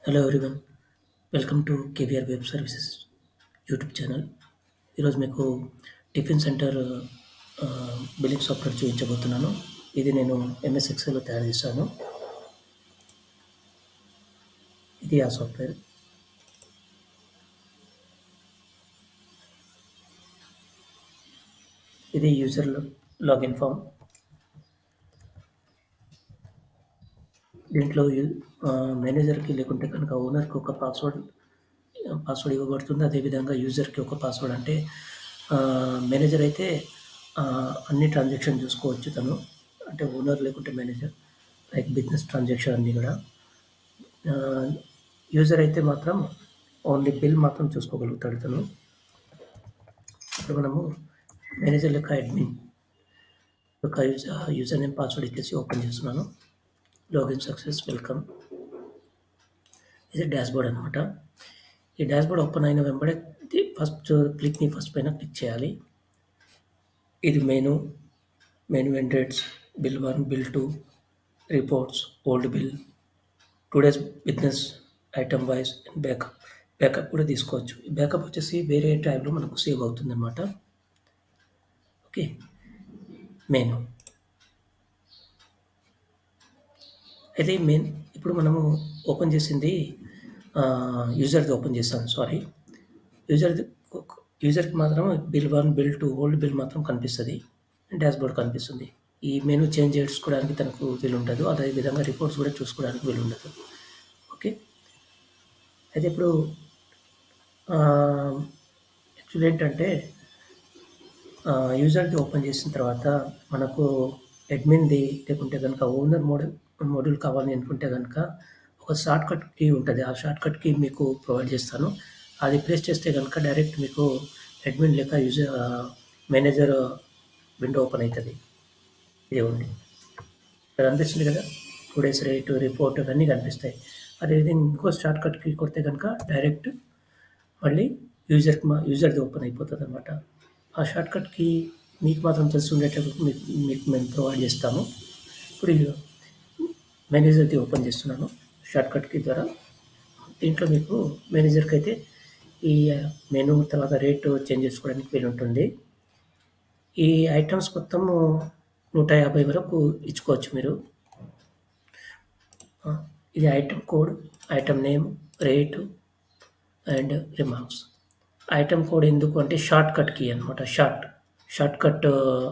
Hello everyone. Welcome to KVR web services YouTube channel. ఈరోజు మీకు tiffin centre billing software చూపించబోతున్నాను. ఇది నేను ఎంఎస్ ఎక్సెల్‌లో తయారు చేశాను. ఇది ఆ సాఫ్ట్వేర్. ఇది యూజర్ లాగిన్ ఫామ్. దీంట్లో మేనేజర్‌కి లేకుంటే కనుక ఓనర్‌కి ఒక పాస్వర్డ్ ఇవ్వబడుతుంది. అదేవిధంగా యూజర్‌కి ఒక పాస్వర్డ్. అంటే మేనేజర్ అయితే అన్ని ట్రాన్సాక్షన్ చూసుకోవచ్చు తను. అంటే ఓనర్ లేకుంటే మేనేజర్, లైక్ బిజినెస్ ట్రాన్సాక్షన్ అన్నీ కూడా. యూజర్ అయితే మాత్రం ఓన్లీ బిల్ మాత్రం చూసుకోగలుగుతాడు తను. ఇప్పుడు మనము మేనేజర్ యొక్క అడ్మిన్ యొక్క యూజర్ నేమ్ పాస్వర్డ్ ఇచ్చేసి ఓపెన్ చేస్తున్నాను. Login success, welcome. ఇది డాష్‌బోర్డ్ అనమాట. ఈ డాష్‌బోర్డ్ ఓపెన్ అయిన వెంబడే ఫస్ట్ పైన క్లిక్ చేయాలి. ఇది menu entries, bill 1, bill 2, reports, old bill, today's business, item wise, backup కూడా తీసుకోవచ్చు. బ్యాకప్ వచ్చేసి వేరే ట్యాబ్‌లో మనకు సేవ్ అవుతుందన్నమాట. ఓకే. మెనూ అయితే ఇప్పుడు మనము ఓపెన్ చేసింది యూజర్ది ఓపెన్ చేస్తాను. సారీ, యూజర్కి మాత్రం బిల్ 1, బిల్ 2, ఓల్డ్ బిల్ మాత్రం కనిపిస్తుంది. డాష్‌బోర్డ్ కనిపిస్తుంది. ఈ మెనూ చేంజ్ చేసుకోవడానికి తనకు వీలుండదు. అదేవిధంగా రిపోర్ట్స్ కూడా చూసుకోవడానికి వీలుండదు. ఓకే. అయితే ఇప్పుడు యాక్చువల్లీ ఏంటంటే యూజర్ది ఓపెన్ చేసిన తర్వాత మనకు అడ్మిన్‌ది లేకుంటే కనుక ఓనర్ మోడ్యూల్ కావాలి అనుకుంటే కనుక ఒక షార్ట్‌కట్ కీ ఉంటుంది. ఆ షార్ట్‌కట్ కీ మీకు ప్రొవైడ్ చేస్తాను. అది ప్రెస్ చేస్తే కనుక డైరెక్ట్ మీకు అడ్మిన్ లేక మేనేజర్ విండో ఓపెన్ అవుతుంది. ఇదిగోండి, ఇక్కడ కనిపిస్తుంది కదా, టుడేస్ రేటు, రిపోర్ట్ అన్నీ కనిపిస్తాయి. అదేవిధంగా ఇంకో షార్ట్‌కట్ కీ కొడితే కనుక డైరెక్ట్ మళ్ళీ యూజర్ది ఓపెన్ అయిపోతుంది అనమాట. ఆ షార్ట్‌కట్ కీ మీకు మాత్రం తెలిసి ఉండేటట్టు మీకు మేము ప్రొవైడ్ చేస్తాము. ఇప్పుడు మేనేజర్ది ఓపెన్ చేస్తున్నాను షార్ట్‌కట్ కీ ద్వారా. దీంట్లో మీకు మేనేజర్కి అయితే ఈ మెనూ తర్వాత రేటు చేంజ్ చేసుకోవడానికి వీలుంటుంది. ఈ ఐటమ్స్ మొత్తము 150 వరకు ఇచ్చుకోవచ్చు మీరు. ఇది item code, item name, rate and remarks. Item code ఎందుకు అంటే షార్ట్‌కట్ కీ అనమాట. షార్ట్‌కట్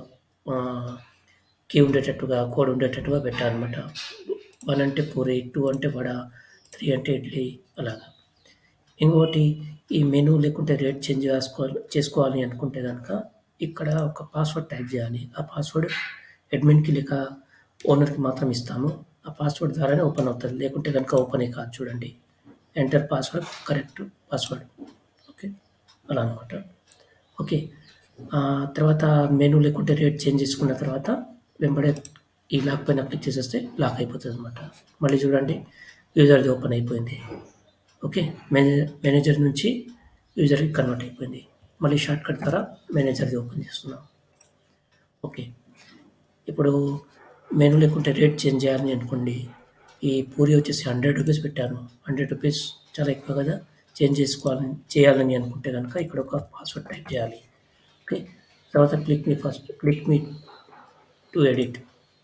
కీ ఉండేటట్టుగా, కోడ్ ఉండేటట్టుగా పెట్టాలన్నమాట. 1 అంటే పూరి, 2 అంటే వడ, 3 అంటే ఇడ్లీ, అలాగా. ఇంకోటి, ఈ మెనూ లేకుంటే రేట్ చేంజ్ చేసుకోవాలి అనుకుంటే కనుక ఇక్కడ ఒక పాస్వర్డ్ టైప్ చేయాలి. ఆ పాస్వర్డ్ అడ్మిన్‌కి లేక ఓనర్‌కి మాత్రం ఇస్తాము. ఆ పాస్వర్డ్ ద్వారానే ఓపెన్ అవుతుంది. లేకుంటే కనుక ఓపెనే కాదు. చూడండి, enter password, correct password. Okay, అలా అనమాట. ఓకే. తర్వాత మెనూ లేకుంటే రేట్ చేంజ్ చేసుకున్న తర్వాత వెంబడే ఈ లాక్ పైన క్లిక్ చేసేస్తే లాక్ అయిపోతుంది అనమాట. మళ్ళీ చూడండి, యూజర్ది ఓపెన్ అయిపోయింది. ఓకే, మేనేజర్ నుంచి యూజర్కి కన్వర్ట్ అయిపోయింది. మళ్ళీ షార్ట్‌కట్ ద్వారా మేనేజర్ది ఓపెన్ చేస్తున్నాం. ఓకే. ఇప్పుడు మెనూ లేకుంటే రేట్ చేంజ్ చేయాలని అనుకోండి. ఈ పూరి వచ్చేసి 100 రూపీస్ పెట్టాను. 100 రూపీస్ చాలా ఎక్కువ కదా. చేంజ్ చేయాలని అనుకుంటే కనుక ఇక్కడ ఒక పాస్వర్డ్ టైప్ చేయాలి. ఓకే. తర్వాత click me to edit.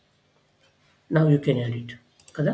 Now you can edit కదా.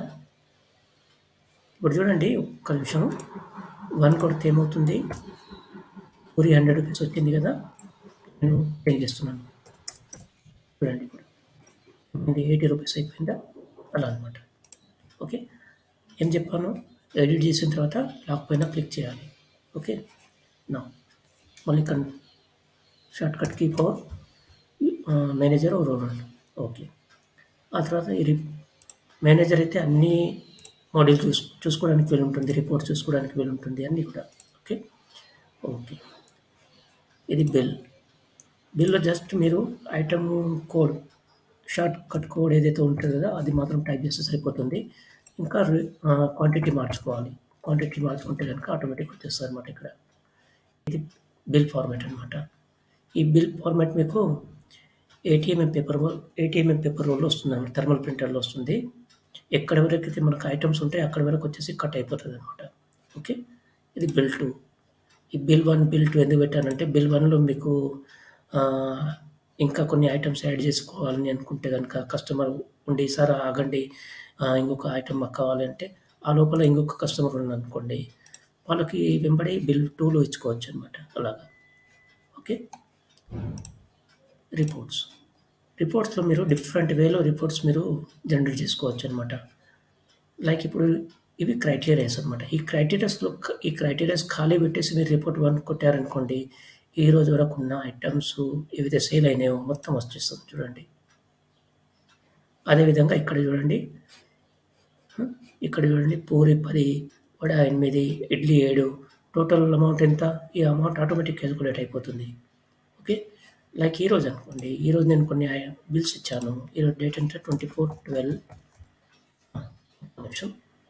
ఇప్పుడు చూడండి, ఒక్క నిమిషం. 1 కొడితే ఏమవుతుంది, పూరి 100 రూపీస్ వచ్చింది కదా. నేను చేంజ్ చేస్తున్నాను. చూడండి, ఇప్పుడు 80 రూపీస్ అయిపోయిందా, అలా అనమాట. ఓకే. ఏం చెప్పాను, ఎడిట్ చేసిన తర్వాత లాక్ పైన క్లిక్ చేయాలి. ఓకే. నా మళ్ళీ shortcut key for manager or owner. Okay. ఆ తర్వాత మేనేజర్ అయితే అన్ని మాడ్యూల్ చూసుకోవడానికి వీలుంటుంది, రిపోర్ట్ చూసుకోవడానికి వీలుంటుంది, అన్నీ కూడా. ఓకే. ఓకే. ఇది బిల్‌లో జస్ట్ మీరు ఐటమ్ కోడ్, షార్ట్‌కట్ కోడ్ ఏదైతే ఉంటుందో కదా, అది మాత్రం టైప్ చేస్తే సరిపోతుంది. ఇంకా క్వాంటిటీ మార్చుకోవాలి. క్వాంటిటీ మార్చుకుంటే కనుక ఆటోమేటిక్‌గా వచ్చేస్తుంది అనమాట. ఇక్కడ ఇది బిల్ ఫార్మాట్ అనమాట. ఈ బిల్ ఫార్మాట్ మీకు ఏటీఎంఎం పేపర్ రోల్ వస్తుందన్నమాట. థర్మల్ ప్రింటర్లో వస్తుంది. ఎక్కడి వరకైతే మనకు ఐటెమ్స్ ఉంటాయో అక్కడి వరకు వచ్చేసి కట్ అయిపోతదనమాట. ఓకే. ఇది బిల్ 2. ఈ బిల్ 1, బిల్ 2 ఎందుకు పెట్టానంటే బిల్ 1లో మీకు ఆహ్, ఇంకా కొన్ని ఐటెమ్స్ యాడ్ చేసుకోవాలని అనుకుంటే గనక కస్టమర్ ఉండి "సార్ ఆగండి ఇంకొక ఐటెమ్ మాకు కావాలంటే" ఆ లోపల ఇంకొక కస్టమర్ ఉన్నారనుకోండి, వాళ్ళకి వెంబడి బిల్ 2లో ఇచ్చుకోవచ్చనమాట అలాగా. ఓకే. రిపోర్ట్స్. రిపోర్ట్స్‌లో మీరు డిఫరెంట్ వేలో రిపోర్ట్స్ మీరు జనరేట్ చేసుకోవచ్చనమాట. లైక్ ఇప్పుడు ఇవి క్రైటీరియాస్ అనమాట. ఈ క్రైటీరియాస్ ఖాళీ పెట్టేసి మీరు రిపోర్ట్ 1 కొట్టారనుకోండి, ఈ రోజు వరకున్న ఐటెమ్స్ ఏవైతే సేల్ అయినాయో మొత్తం వచ్చేస్తుంది చూడండి. అదే విధంగా ఇక్కడ చూడండి. ఇక్కడ చూడండి పూరి 10, వడ 8, ఇడ్లీ 7 టోటల్ అమౌంట్ ఎంత? ఈ అమౌంట్ ఆటోమేటిక్ కాలిక్యులేట్ అయిపోతుంది. ఓకే. లైక్ ఈరోజు అనుకోండి. ఈరోజు నేను కొన్ని బిల్స్ ఇచ్చాను. ఈరోజు డేట్ ఎంత? 24/12 ఒక్క నిమిషం.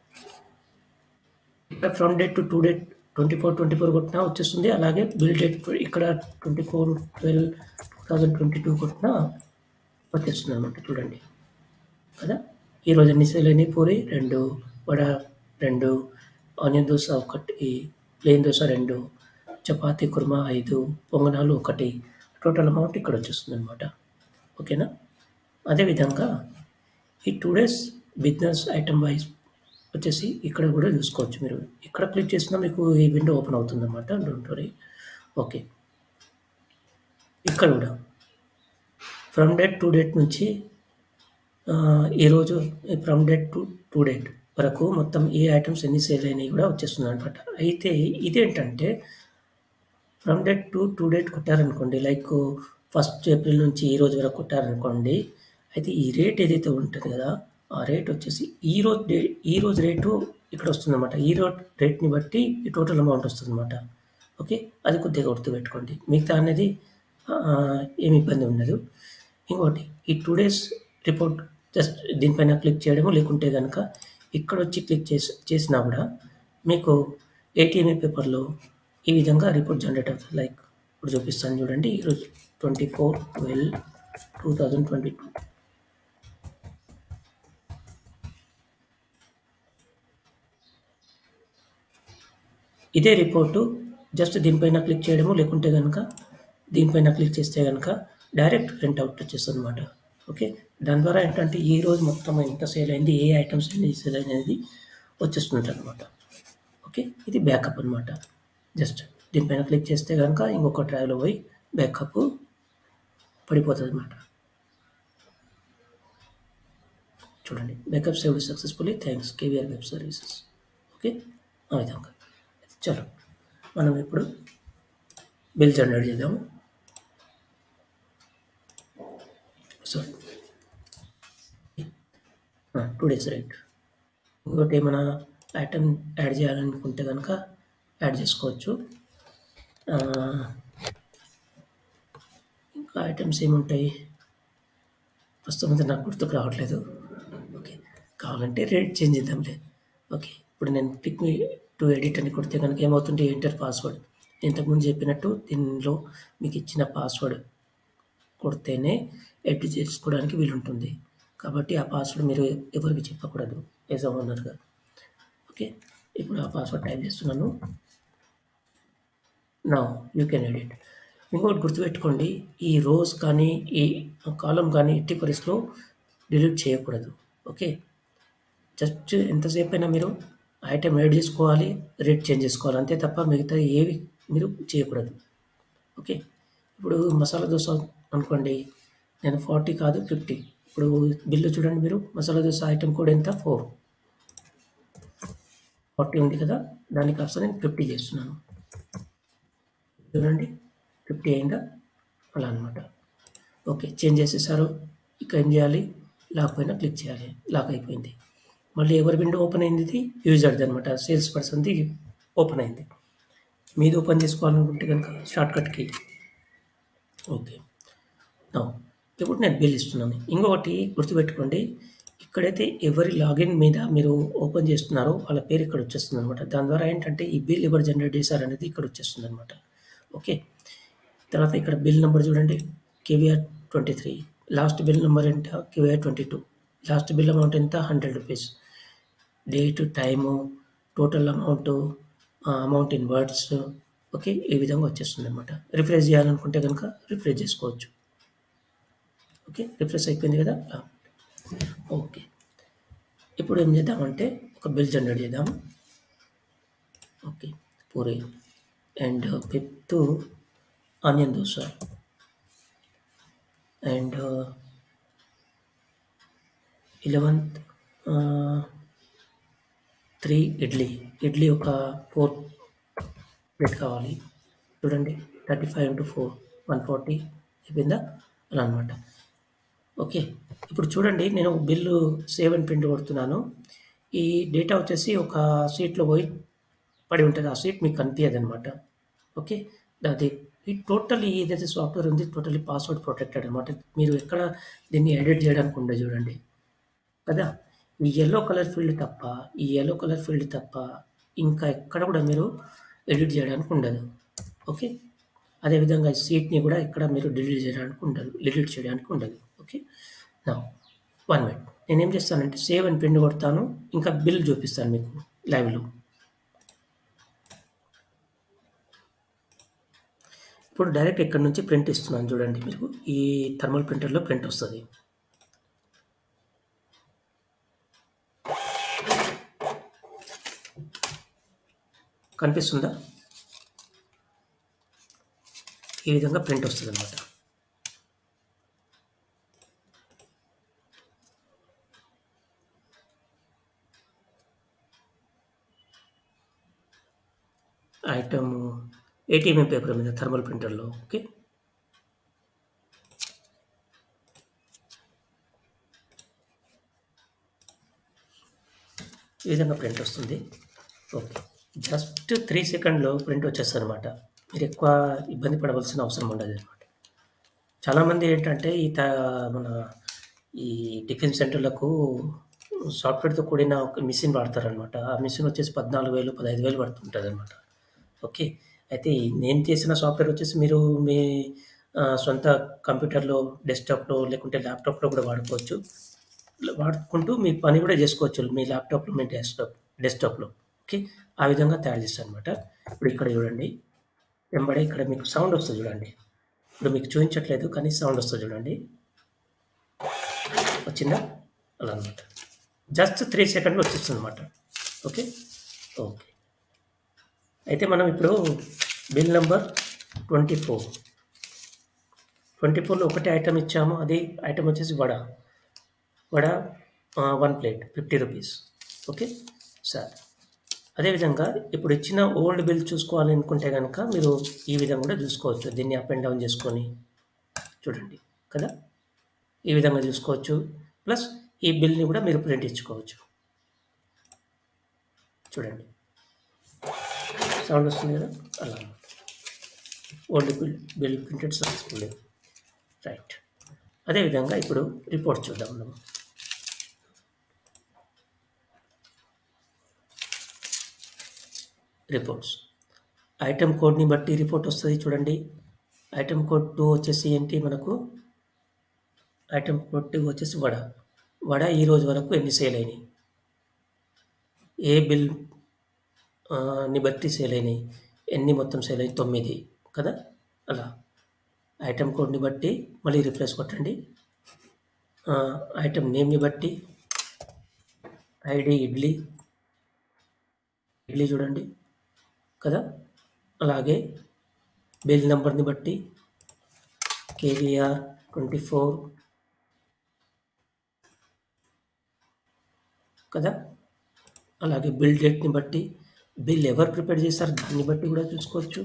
ఇక్కడ ఫ్రమ్ డేట్ టు డేట్ 24 కొట్టినా వచ్చేస్తుంది. అలాగే బిల్ డేట్ ఇక్కడ 24/12/2022 కొట్టినా వచ్చేస్తుందనమాట చూడండి. కదా! ఈరోజు ఎన్ని సేల్ అయినాయి? పూరి 2, వడ 2, ఆనియన్ దోస 1, ప్లెయిన్ దోస 2, చపాతీ కుర్మా 5, పొంగనాలు 1 టోటల్ అమౌంట్ ఇక్కడ వచ్చేస్తుందనమాట. ఓకేనా? అదే విధంగా ఈ 2 డేస్ బిజినెస్ ఐటెమ్ వైస్ వచ్చేసి ఇక్కడ కూడా చూసుకోవచ్చు మీరు. ఇక్కడ క్లిక్ చేసినా మీకు ఈ విండో ఓపెన్ అవుతుందనమాట. Don't worry. ఓకే. ఇక్కడ కూడా ఫ్రమ్ డేట్ టు డేట్ నుంచి ఈరోజు ఫ్రమ్ డేట్ టు డేట్ వరకు మొత్తం ఏ ఐటెమ్స్ ఎన్ని సేల్ అయినాయి కూడా వచ్చేస్తుందనమాట. అయితే ఇదేంటంటే ఫ్రమ్ డేట్ టు డేట్ కొట్టారనుకోండి, లైక్ 1 ఏప్రిల్ నుంచి ఈ రోజు వరకు కొట్టారనుకోండి, అయితే ఈ రేట్ ఏదైతే ఉంటది కదా! ఆ రేట్ వచ్చేసి ఈ రోజు రేటు ఇక్కడ వస్తుందనమాట. ఈ రేట్‌ని బట్టి ఈ టోటల్ అమౌంట్ వస్తదనమాట. ఓకే. అది కొద్దిగా గుర్తుపెట్టుకోండి. మిగతా అనేది ఏమి ఇబ్బంది ఉండదు. ఇంకోటి ఈ 2 డేస్ రిపోర్ట్ జస్ట్ దీనిపైన క్లిక్ చేయడము, లేకుంటే గనక ఇక్కడొచ్చి క్లిక్ చేసినా కూడా మీకు ఏటీఎంఏ పేపర్‌లో ఈ విధంగా రిపోర్ట్ జనరేట్ అవుతది. లైక్ ఇప్పుడు చూపిస్తాను చూడండి. ఈరోజు 24/12/2022 ఇదే రిపోర్టు జస్ట్ దీనిపైన క్లిక్ చేయడము, లేకుంటే గనక దీనిపైన క్లిక్ చేస్తే గనక డైరెక్ట్ ప్రింట్ అవుట్ వచ్చేస్తదనమాట. ఓకే. దాని ద్వారా ఏంటంటే ఈరోజు మొత్తం ఎంత సేల్ అయింది, ఏ ఐటెమ్స్ ఎన్ని సేల్ అయినది వచ్చేస్తుంటదనమాట. ఓకే. ఇది బ్యాకప్ అనమాట. జస్ట్ దీనిపైన క్లిక్ చేస్తే గనక ఇంకొక డ్రైవ్‌లో పోయి బ్యాకప్ పడిపోతదనమాట. చూడండి. Backup saved successfully thanks KVR web services. Okay. ఆ విధంగా. చలో మనం ఇప్పుడు బిల్ జనరేట్ చేద్దాము. సారీ. 2 days right. ఇంకోటి ఏమైనా ఐటెమ్ యాడ్ చేయాలనుకుంటే గనక యాడ్ చేసుకోవచ్చు. ఇంకా ఐటెమ్స్ ఏముంటాయి? ప్రస్తుతం అయితే నాకు గుర్తుకు రావట్లేదు. ఓకే. కావాలంటే రేట్ చేంజ్ చేద్దాంలే. ఓకే. ఇప్పుడు నేను క్లిక్ మీ టు ఎడిట్ అని కొడితే గనక ఏమవుతుంది? Enter password. ఇంతకుముందు చెప్పినట్టు దీనిలో మీకు ఇచ్చిన పాస్వర్డ్ కొడితేనే ఎడిట్ చేసుకోవడానికి వీలుంటుంది. కాబట్టి ఆ పాస్వర్డ్ మీరు ఎవరికీ చెప్పకూడదు యాస్ ఎ ఓనర్‌గా. ఓకే. ఇప్పుడు ఆ పాస్వర్డ్ టైప్ చేస్తున్నాను. Now you can edit. ఇంకోటి గుర్తుపెట్టుకోండి. ఈ రోస్ కానీ, ఈ కాలమ్ కానీ ఎట్టి పరిస్థితిలో డిలీట్ చేయకూడదు. ఓకే. జస్ట్ ఎంతసేపైనా మీరు ఐటెమ్ యాడ్ చేసుకోవాలి, రేట్ చేంజ్ చేసుకోవాలి. అంతే తప్ప మిగతాయి ఏవి మీరు చేయకూడదు. ఓకే. ఇప్పుడు మసాలా దోస అనుకోండి. నేను 40 కాదు 50. ఇప్పుడు బిల్లు చూడండి మీరు. మసాలా దోస ఐటెమ్ కోడ్ ఎంత? 4. 40 ఉంది కదా! దాని కాస్త నేను 50 చేస్తున్నాను. చూడండి 50 అయిందా? అలా అనమాట. ఓకే. చేంజ్ చేసేసారు. ఇక ఏం చేయాలి? లాక్ పైన క్లిక్ చేయాలి. లాక్ అయిపోయింది. మళ్ళీ ఎవరి విండో ఓపెన్ అయింది ఇది? యూజర్‌ది అనమాట. సేల్స్ పర్సన్‌ది ఓపెన్ అయింది. మీది ఓపెన్ చేసుకోవాలనుకుంటే గనక షార్ట్‌కట్ కీ. ఓకే. నౌ ఇప్పుడు నేను బిల్ ఇస్తున్నాను. ఇంకొకటి గుర్తుపెట్టుకోండి. ఇక్కడైతే ఎవరి లాగిన్ మీద మీరు ఓపెన్ చేస్తున్నారో వాళ్ళ పేరు ఇక్కడ వచ్చేస్తుందనమాట. దాని ద్వారా ఏంటంటే ఈ బిల్ ఎవరు జనరేట్ చేశారనేది ఇక్కడ వచ్చేస్తుందనమాట. ఓకే. తర్వాత ఇక్కడ బిల్ నంబర్ చూడండి. కేవీఆర్ 23. లాస్ట్ బిల్ నంబర్ ఎంత? కేవీఆర్ 22. లాస్ట్ బిల్ అమౌంట్ ఎంత? 100 rupees. Date, time, total amount, amount in words. Okay. ఈ విధంగా వచ్చేస్తుందనమాట. రిఫ్రెష్ చేయాలనుకుంటే గనుక రిఫ్రెష్ చేసుకోవచ్చు. ఓకే. రిఫ్రెష్ అయిపోయింది కదా! ఓకే. ఇప్పుడు ఏం చేద్దామంటే ఒక బిల్ జనరేట్ చేద్దాము. Okay. Puri and with onion dosa and 11th 3 idli. Idli ఒక 4 ప్లేట్ కావాలి. చూడండి 35 × 4 140 అయిపోయిందా? అలా అనమాట. ఓకే. ఇప్పుడు చూడండి నేను బిల్లు సేవ్ అండ్ ప్రింట్ కొడుతున్నాను. ఈ డేటా వచ్చేసి ఒక షీట్‌లో పోయి పడి ఉంటది. ఆ షీట్ మీకు కనిపియదనమాట. ఓకే. అది ఈ టోటల్లీ ఏదైతే సాఫ్ట్‌వేర్ ఉంది టోటల్లీ పాస్వర్డ్ ప్రొటెక్టెడ్ అనమాట. మీరు ఎక్కడ దీన్ని ఎడిట్ చేయడానికి ఉండదు చూడండి. కదా! ఈ యెల్లో కలర్ ఫీల్డ్ తప్ప ఇంకా ఎక్కడ కూడా మీరు ఎడిట్ చేయడానికి ఉండదు. ఓకే. అదేవిధంగా షీట్‌ని కూడా ఇక్కడ మీరు డిలీట్ చేయడానికి ఉండదు. ఓకే. Now 1 minute. నేనేం చేస్తానంటే సేవ్ అండ్ ప్రింట్ కొడతాను. ఇంకా బిల్ చూపిస్తాను మీకు లైవ్‌లో. ఇప్పుడు డైరెక్ట్ ఇక్కడి నుంచి ప్రింట్ ఇస్తున్నాను చూడండి మీకు. ఈ థర్మల్ ప్రింటర్‌లో ప్రింట్ వస్తది. కనిపిస్తుందా? ఈ విధంగా ప్రింట్ వస్తదనమాట. ఐటమ్ 80 mm పేపర్ మీద థర్మల్ ప్రింటర్‌లో. ఓకే. ఈ విధంగా ప్రింట్ వస్తుంది. ఓకే. జస్ట్ 3 సెకండ్‌లో ప్రింట్ వచ్చేస్తదనమాట. మీరు ఎక్కువ ఇబ్బంది పడవలసిన అవసరం ఉండదనమాట. చాలామంది ఏంటంటే మన ఈ టిఫిన్ సెంటర్‌లకు సాఫ్ట్‌వేర్‌తో కూడిన ఒక మెషిన్ వాడతారనమాట. ఆ మెషిన్ వచ్చేసి 14,000, 15,000 పడుతుంటదనమాట. ఓకే. అయితే నేను చేసిన సాఫ్ట్‌వేర్ వచ్చేసి మీరు మీ సొంత కంప్యూటర్‌లో, డెస్క్‌టాప్‌లో లేకుంటే ల్యాప్‌టాప్‌లో కూడా వాడుకోవచ్చు. వాడుకుంటూ మీ పని కూడా చేసుకోవచ్చు. మీ ల్యాప్‌టాప్‌లో, మీ డెస్క్‌టాప్‌లో. ఓకే. ఆ విధంగా తయారు చేశాననమాట. ఇప్పుడు ఇక్కడ చూడండి. వెంబడే ఇక్కడ మీకు సౌండ్ వస్తది చూడండి. ఇప్పుడు మీకు చూయించట్లేదు కానీ సౌండ్ వస్తది చూడండి. వచ్చిందా? అలా అనమాట. జస్ట్ 3 సెకండ్‌లో వచ్చేస్తుందనమాట. ఓకే. ఓకే. అయితే మనం ఇప్పుడు బిల్ నంబర్ 24. 24లో ఒకటే ఐటెమ్ ఇచ్చాము. అది ఐటెమ్ వచ్చేసి వడ. 1 plate 50 rupees. ఓకే. సరే. అదేవిధంగా ఇప్పుడు ఇచ్చిన ఓల్డ్ బిల్ చూసుకోవాలనుకుంటే గనక మీరు ఈ విధంగా కూడా చూసుకోవచ్చు. దీన్ని అప్ అండ్ డౌన్ చేసుకొని చూడండి. కదా! ఈ విధంగా చూసుకోవచ్చు. ప్లస్ ఈ బిల్‌ని కూడా మీరు ప్రింట్ ఇచ్చుకోవచ్చు. చూడండి. సౌండ్ వస్తుంది కదా! అలా అన్నమాట. Old bill printed successfully. Right. అదేవిధంగా ఇప్పుడు రిపోర్ట్ చూద్దాం మనం. రిపోర్ట్స్. ఐటెమ్ కోడ్‌ని బట్టి రిపోర్ట్ వస్తది చూడండి. ఐటెమ్ కోడ్ 2 వచ్చేసి ఏంటి మనకు? ఐటెమ్ కోడ్ 2 వచ్చేసి వడ. వడ ఈ రోజు వరకు ఎన్ని సేల్ అయినాయి? ఏ బిల్ ని బట్టి సేల్ అయినాయి? ఎన్ని మొత్తం సేల్ అయ్యాయి? 9 కదా! అలా. ఐటెమ్ కోడ్‌ని బట్టి మళ్ళీ రిఫ్రెష్ కొట్టండి. ఐటెమ్ నేమ్‌ని బట్టి ఐడీ ఇడ్లీ చూడండి. కదా! అలాగే బిల్ నంబర్‌ని బట్టి కేవీఆర్ 24 కదా! అలాగే బిల్ డేట్‌ని బట్టి బిల్ ఎవరు ప్రిపేర్ చేశారో దాన్ని బట్టి కూడా చూసుకోవచ్చు.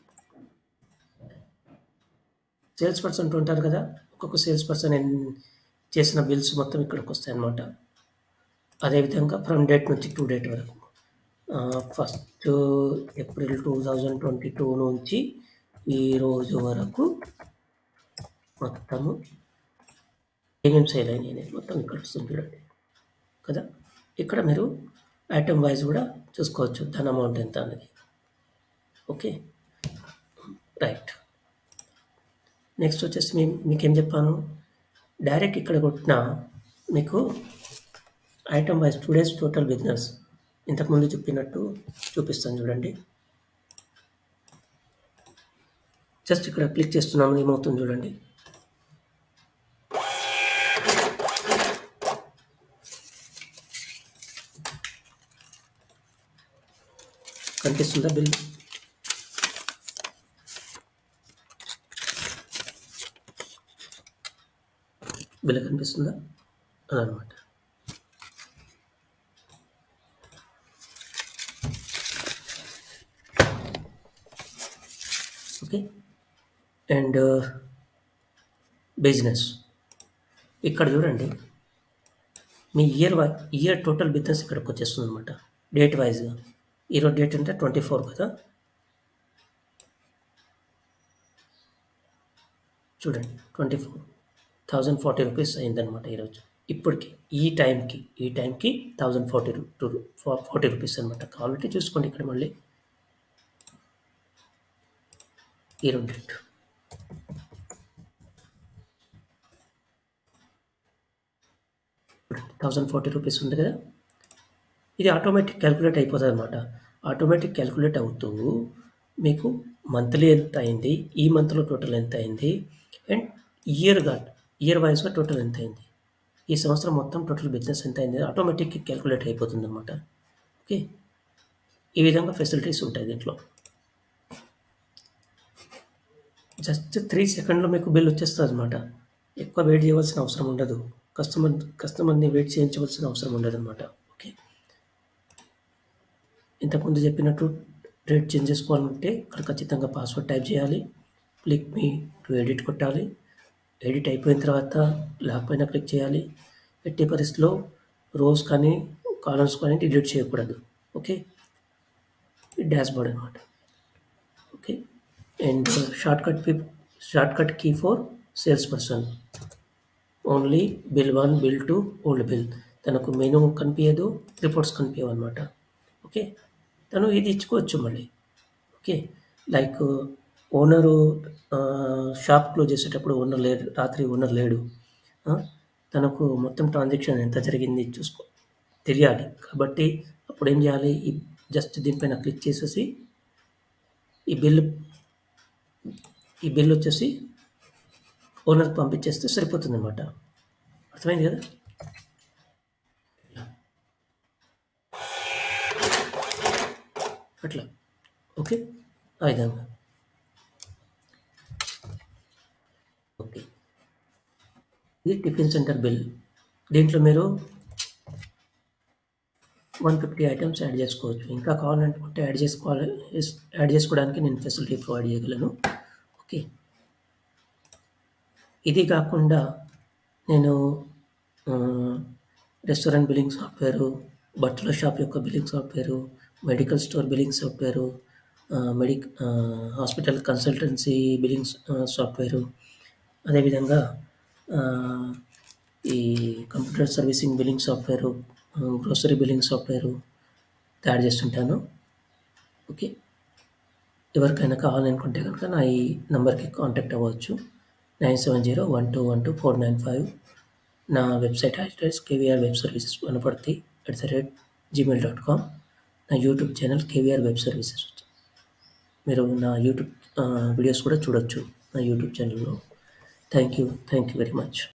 సేల్స్ పర్సన్ ఉంటారు కదా! ఒక్కొక్క సేల్స్ పర్సన్ చేసిన బిల్స్ మొత్తం ఇక్కడికొస్తాయన్నమాట. అదేవిధంగా ఫ్రమ్ డేట్ నుంచి టు డేట్ వరకు. ఫస్ట్ ఏప్రిల్ 2022 నుంచి ఈ రోజు వరకు మొత్తము ఏమేమి సేల్ అయినాయి అనేది మొత్తం ఇక్కడ వస్తుంది చూడండి. కదా! ఇక్కడ మీరు ఐటెమ్ వైస్ కూడా చూసుకోవచ్చు. దాని అమౌంట్ ఎంత అనేది. ఓకే. రైట్. నెక్స్ట్ వచ్చేసి మీకేం చెప్పాను? డైరెక్ట్ ఇక్కడ కొట్టినా మీకు item wise today's total business ఇంతకుముందు చెప్పినట్టు చూపిస్తాను చూడండి. జస్ట్ ఇక్కడ క్లిక్ చేస్తున్నాను, ఏమవుతుంది చూడండి. కనిపిస్తుందా బిల్? బిల్ కనిపిస్తుందా? అదనమాట. ఓకే. అండ్ బిజినెస్ ఇక్కడ చూడండి, మీ ఇయర్ టోటల్ బిజినెస్ ఇక్కడికి వచ్చేస్తుంది అనమాట. డేట్ వైజ్గా ఈరోజు డేట్ అంటే 24 కదా. చూడండి 24,040 రూపీస్ అయిందనమాట ఈరోజు. ఇప్పటికి ఈ టైంకి 1,040 రూపీస్ అనమాట. కావాలంటే చూసుకోండి ఇక్కడ మళ్ళీ ఈరోజు డేట్. చూడండి 1,040 రూపీస్ ఉంది కదా. ఇది ఆటోమేటిక్ క్యాలిక్యులేట్ అయిపోతుంది అనమాట. ఆటోమేటిక్ క్యాలిక్యులేట్ అవుతూ మీకు మంత్లీ ఎంత అయింది, ఈ మంత్లో టోటల్ ఎంత అయింది, అండ్ ఇయర్ వైజ్గా టోటల్ ఎంత అయింది, ఈ సంవత్సరం మొత్తం టోటల్ బిజినెస్ ఎంత అయింది ఆటోమేటిక్గా క్యాలిక్యులేట్ అయిపోతుంది అనమాట. ఓకే. ఈ విధంగా ఫెసిలిటీస్ ఉంటాయి దీంట్లో. జస్ట్ 3 సెకండ్లో మీకు బిల్ వచ్చేస్తుంది అనమాట. ఎక్కువ వెయిట్ చేయవలసిన అవసరం ఉండదు. కస్టమర్ని వెయిట్ చేయించవలసిన అవసరం ఉండదు అనమాట. ఓకే. ఇంతకుముందు చెప్పినట్టు రేట్ చేంజ్ చేసుకోవాలంటే ఇక్కడ ఖచ్చితంగా పాస్వర్డ్ టైప్ చేయాలి. క్లిక్ మీ టు ఎడిట్ కొట్టాలి. ఎడిట్ అయిపోయిన తర్వాత లాక్ పైన క్లిక్ చేయాలి. ఎట్టి పరిస్థితిలో రోస్ కానీ కాలమ్స్ కానీ డిలీట్ చేయకూడదు. ఓకే. డాష్బోర్డ్ అనమాట. Okay. And shortcut key for sales person only bill 1, bill 2, old bill. తనకు మెనూ కనిపించదు, రిపోర్ట్స్ కనిపించవు అనమాట. ఓకే. తను ఇది ఇచ్చుకోవచ్చు మళ్ళీ. Okay. Like owner shop close చేసేటప్పుడు రాత్రి ఓనర్ లేడు, తనకు మొత్తం ట్రాన్సాక్షన్ ఎంత జరిగింది తెలియాలి. కాబట్టి అప్పుడు ఏం చేయాలి, జస్ట్ దీనిపైన క్లిక్ చేసేసి ఈ బిల్ వచ్చేసి ఓనర్కి పంపించేస్తే సరిపోతుంది అనమాట. అర్థమైంది కదా. అట్లా. ఓకే. ఆ విధంగా. ఓకే. ఇది టిఫిన్ సెంటర్ బిల్. దీంట్లో మీరు 150 ఐటమ్స్ యాడ్ చేసుకోవచ్చు. ఇంకా కావాలనుకుంటే యాడ్ చేసుకోవడానికి నేను ఫెసిలిటీ ప్రొవైడ్ చేయగలను. ఓకే. ఇది కాకుండా నేను రెస్టారెంట్ బిల్లింగ్ సాఫ్ట్వేరు, బట్టల షాప్ యొక్క billing software, medical store billing software, hospital consultancy billing software, అదేవిధంగా ఈ computer servicing billing software, grocery billing software తయారు చేస్తుంటాను. ఓకే. ఎవరికైనా కావాలనుకుంటే కనుక నా ఈ నెంబర్కి కాంటాక్ట్ అవ్వచ్చు. 9701212495. నా website address KVR web services వనపర్తి@gmail.com. నా YouTube channel KVR web services. మీరు నా యూట్యూబ్ వీడియోస్ కూడా చూడొచ్చు నా యూట్యూబ్ ఛానల్లో. Thank you very much.